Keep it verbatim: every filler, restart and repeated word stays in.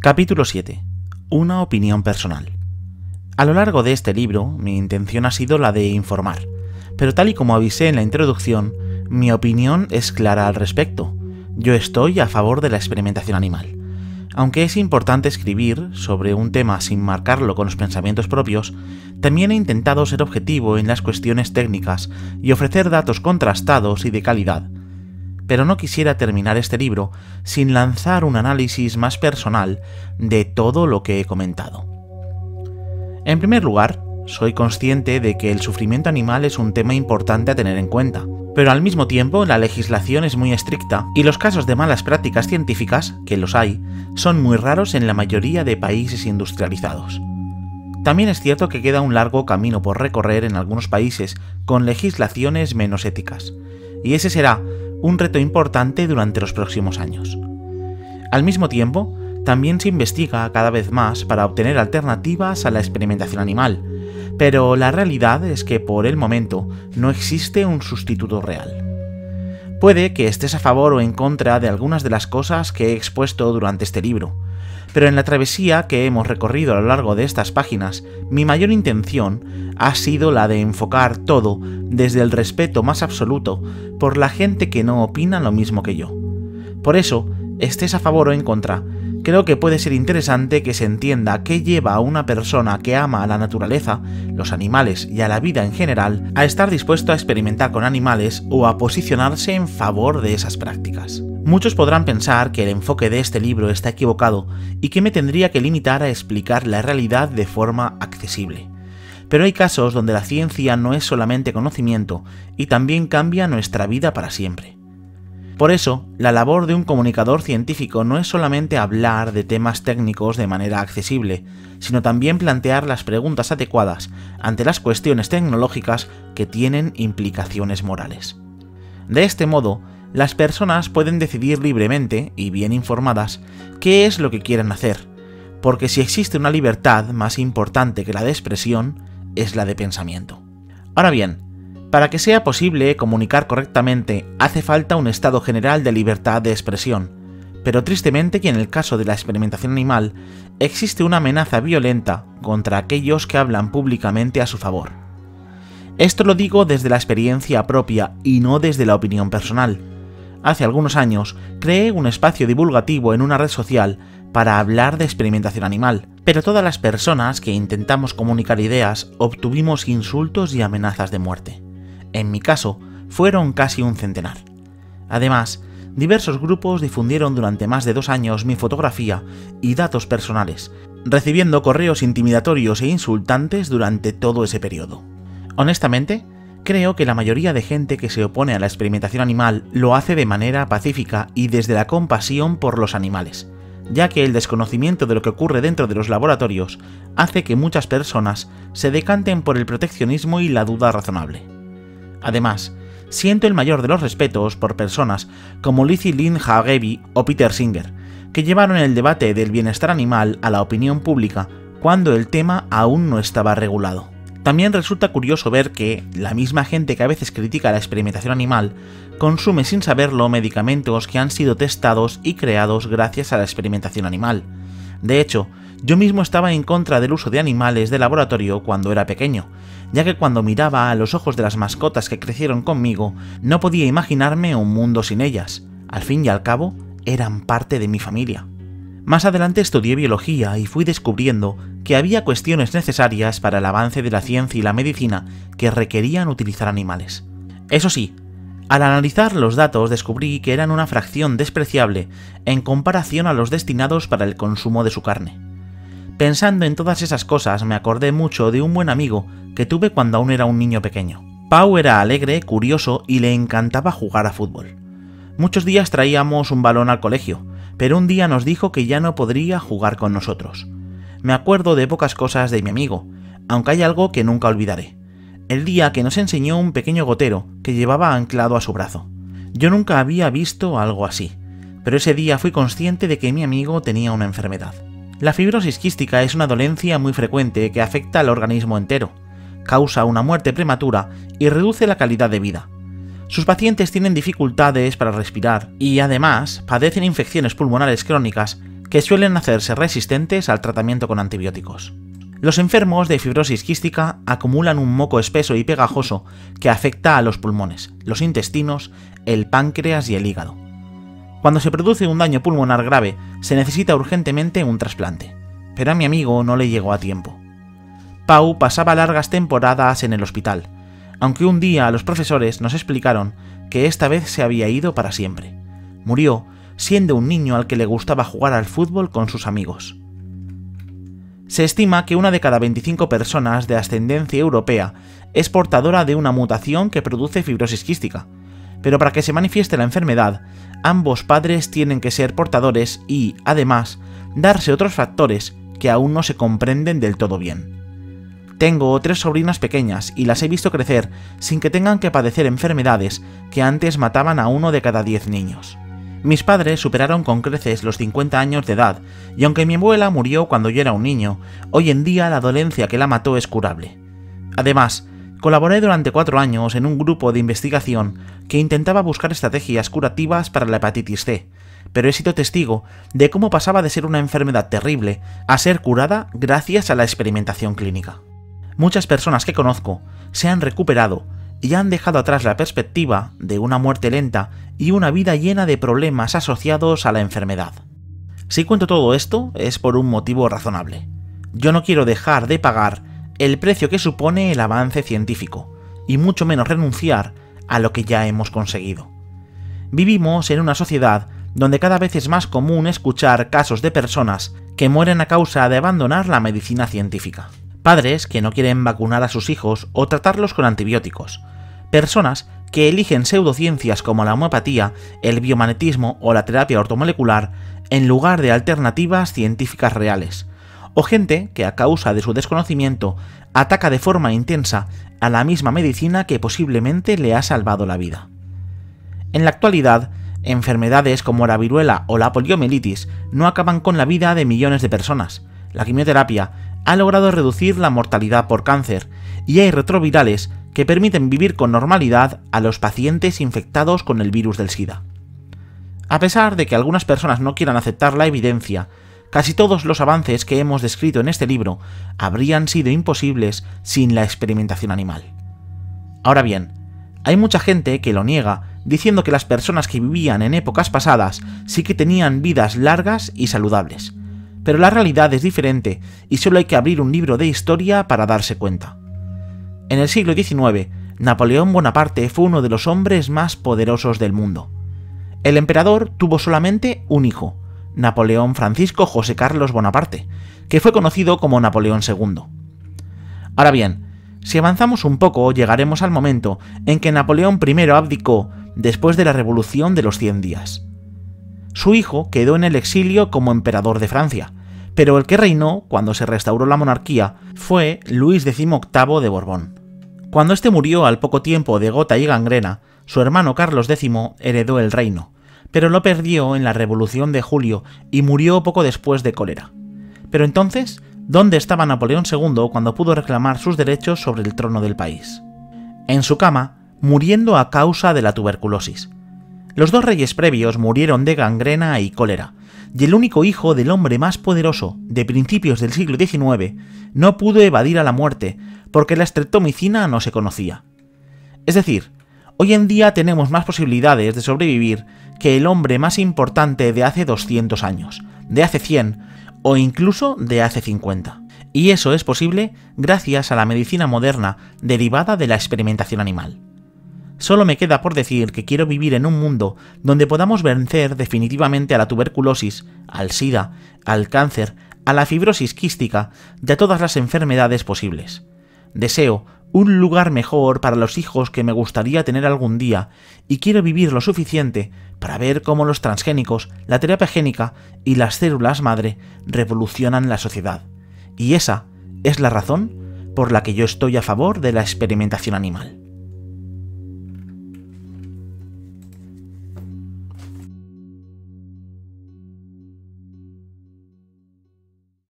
Capítulo siete. Una opinión personal. A lo largo de este libro, mi intención ha sido la de informar, pero tal y como avisé en la introducción, mi opinión es clara al respecto. Yo estoy a favor de la experimentación animal. Aunque es importante escribir sobre un tema sin marcarlo con los pensamientos propios, también he intentado ser objetivo en las cuestiones técnicas y ofrecer datos contrastados y de calidad. Pero no quisiera terminar este libro sin lanzar un análisis más personal de todo lo que he comentado. En primer lugar, soy consciente de que el sufrimiento animal es un tema importante a tener en cuenta, pero al mismo tiempo la legislación es muy estricta y los casos de malas prácticas científicas, que los hay, son muy raros en la mayoría de países industrializados. También es cierto que queda un largo camino por recorrer en algunos países con legislaciones menos éticas, y ese será un reto importante durante los próximos años. Al mismo tiempo, también se investiga cada vez más para obtener alternativas a la experimentación animal, pero la realidad es que por el momento no existe un sustituto real. Puede que estés a favor o en contra de algunas de las cosas que he expuesto durante este libro, pero en la travesía que hemos recorrido a lo largo de estas páginas, mi mayor intención ha sido la de enfocar todo desde el respeto más absoluto por la gente que no opina lo mismo que yo. Por eso, estés a favor o en contra, creo que puede ser interesante que se entienda qué lleva a una persona que ama a la naturaleza, los animales y a la vida en general a estar dispuesto a experimentar con animales o a posicionarse en favor de esas prácticas. Muchos podrán pensar que el enfoque de este libro está equivocado y que me tendría que limitar a explicar la realidad de forma accesible. Pero hay casos donde la ciencia no es solamente conocimiento y también cambia nuestra vida para siempre. Por eso, la labor de un comunicador científico no es solamente hablar de temas técnicos de manera accesible, sino también plantear las preguntas adecuadas ante las cuestiones tecnológicas que tienen implicaciones morales. De este modo, las personas pueden decidir libremente y bien informadas qué es lo que quieren hacer, porque si existe una libertad más importante que la de expresión, es la de pensamiento. Ahora bien, para que sea posible comunicar correctamente, hace falta un estado general de libertad de expresión, pero tristemente y en el caso de la experimentación animal, existe una amenaza violenta contra aquellos que hablan públicamente a su favor. Esto lo digo desde la experiencia propia y no desde la opinión personal. Hace algunos años creé un espacio divulgativo en una red social para hablar de experimentación animal, pero todas las personas que intentamos comunicar ideas obtuvimos insultos y amenazas de muerte. En mi caso, fueron casi un centenar. Además, diversos grupos difundieron durante más de dos años mi fotografía y datos personales, recibiendo correos intimidatorios e insultantes durante todo ese periodo. Honestamente, creo que la mayoría de gente que se opone a la experimentación animal lo hace de manera pacífica y desde la compasión por los animales, ya que el desconocimiento de lo que ocurre dentro de los laboratorios hace que muchas personas se decanten por el proteccionismo y la duda razonable. Además, siento el mayor de los respetos por personas como Lizzie Lynn Hageby o Peter Singer, que llevaron el debate del bienestar animal a la opinión pública cuando el tema aún no estaba regulado. También resulta curioso ver que la misma gente que a veces critica la experimentación animal consume sin saberlo medicamentos que han sido testados y creados gracias a la experimentación animal. De hecho, yo mismo estaba en contra del uso de animales de laboratorio cuando era pequeño, ya que cuando miraba a los ojos de las mascotas que crecieron conmigo, no podía imaginarme un mundo sin ellas. Al fin y al cabo, eran parte de mi familia. Más adelante estudié biología y fui descubriendo que había cuestiones necesarias para el avance de la ciencia y la medicina que requerían utilizar animales. Eso sí, al analizar los datos descubrí que eran una fracción despreciable en comparación a los destinados para el consumo de su carne. Pensando en todas esas cosas me acordé mucho de un buen amigo que tuve cuando aún era un niño pequeño. Pau era alegre, curioso y le encantaba jugar a fútbol. Muchos días traíamos un balón al colegio, pero un día nos dijo que ya no podría jugar con nosotros. Me acuerdo de pocas cosas de mi amigo, aunque hay algo que nunca olvidaré. El día que nos enseñó un pequeño gotero que llevaba anclado a su brazo. Yo nunca había visto algo así, pero ese día fui consciente de que mi amigo tenía una enfermedad. La fibrosis quística es una dolencia muy frecuente que afecta al organismo entero, causa una muerte prematura y reduce la calidad de vida. Sus pacientes tienen dificultades para respirar y además padecen infecciones pulmonares crónicas que suelen hacerse resistentes al tratamiento con antibióticos. Los enfermos de fibrosis quística acumulan un moco espeso y pegajoso que afecta a los pulmones, los intestinos, el páncreas y el hígado. Cuando se produce un daño pulmonar grave, se necesita urgentemente un trasplante, pero a mi amigo no le llegó a tiempo. Pau pasaba largas temporadas en el hospital, aunque un día los profesores nos explicaron que esta vez se había ido para siempre. Murió siendo un niño al que le gustaba jugar al fútbol con sus amigos. Se estima que una de cada veinticinco personas de ascendencia europea es portadora de una mutación que produce fibrosis quística, pero para que se manifieste la enfermedad, ambos padres tienen que ser portadores y, además, darse otros factores que aún no se comprenden del todo bien. Tengo tres sobrinas pequeñas y las he visto crecer sin que tengan que padecer enfermedades que antes mataban a uno de cada diez niños. Mis padres superaron con creces los cincuenta años de edad, y aunque mi abuela murió cuando yo era un niño, hoy en día la dolencia que la mató es curable. Además, colaboré durante cuatro años en un grupo de investigación que intentaba buscar estrategias curativas para la hepatitis C, pero he sido testigo de cómo pasaba de ser una enfermedad terrible a ser curada gracias a la experimentación clínica. Muchas personas que conozco se han recuperado y han dejado atrás la perspectiva de una muerte lenta y una vida llena de problemas asociados a la enfermedad. Si cuento todo esto es por un motivo razonable. Yo no quiero dejar de pagar el precio que supone el avance científico, y mucho menos renunciar a lo que ya hemos conseguido. Vivimos en una sociedad donde cada vez es más común escuchar casos de personas que mueren a causa de abandonar la medicina científica. Padres que no quieren vacunar a sus hijos o tratarlos con antibióticos. Personas que eligen pseudociencias como la homeopatía, el biomagnetismo o la terapia ortomolecular en lugar de alternativas científicas reales. O gente que a causa de su desconocimiento ataca de forma intensa a la misma medicina que posiblemente le ha salvado la vida. En la actualidad, enfermedades como la viruela o la poliomielitis no acaban con la vida de millones de personas. La quimioterapia ha logrado reducir la mortalidad por cáncer y hay retrovirales que permiten vivir con normalidad a los pacientes infectados con el virus del SIDA. A pesar de que algunas personas no quieran aceptar la evidencia, casi todos los avances que hemos descrito en este libro habrían sido imposibles sin la experimentación animal. Ahora bien, hay mucha gente que lo niega, diciendo que las personas que vivían en épocas pasadas sí que tenían vidas largas y saludables. Pero la realidad es diferente y solo hay que abrir un libro de historia para darse cuenta. En el siglo diecinueve, Napoleón Bonaparte fue uno de los hombres más poderosos del mundo. El emperador tuvo solamente un hijo, Napoleón Francisco José Carlos Bonaparte, que fue conocido como Napoleón segundo. Ahora bien, si avanzamos un poco llegaremos al momento en que Napoleón primero abdicó después de la Revolución de los Cien Días. Su hijo quedó en el exilio como emperador de Francia, pero el que reinó cuando se restauró la monarquía fue Luis decimoctavo de Borbón. Cuando este murió al poco tiempo de gota y gangrena, su hermano Carlos décimo heredó el reino, pero lo perdió en la Revolución de Julio y murió poco después de cólera. Pero entonces, ¿dónde estaba Napoleón segundo cuando pudo reclamar sus derechos sobre el trono del país? En su cama, muriendo a causa de la tuberculosis. Los dos reyes previos murieron de gangrena y cólera, y el único hijo del hombre más poderoso de principios del siglo diecinueve no pudo evadir a la muerte porque la streptomicina no se conocía. Es decir, hoy en día tenemos más posibilidades de sobrevivir que el hombre más importante de hace doscientos años, de hace cien o incluso de hace cincuenta. Y eso es posible gracias a la medicina moderna derivada de la experimentación animal. Solo me queda por decir que quiero vivir en un mundo donde podamos vencer definitivamente a la tuberculosis, al SIDA, al cáncer, a la fibrosis quística y a todas las enfermedades posibles. Deseo un lugar mejor para los hijos que me gustaría tener algún día y quiero vivir lo suficiente para ver cómo los transgénicos, la terapia génica y las células madre revolucionan la sociedad. Y esa es la razón por la que yo estoy a favor de la experimentación animal.